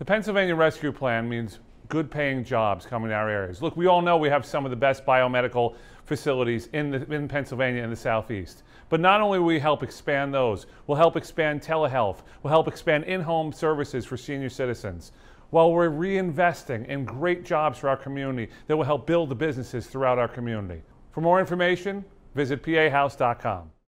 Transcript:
The Pennsylvania Rescue Plan means good paying jobs coming to our areas. Look, we all know we have some of the best biomedical facilities in Pennsylvania and the Southeast. But not only will we help expand those, we'll help expand telehealth, we'll help expand in-home services for senior citizens, while we're reinvesting in great jobs for our community that will help build the businesses throughout our community. For more information, visit pahouse.com.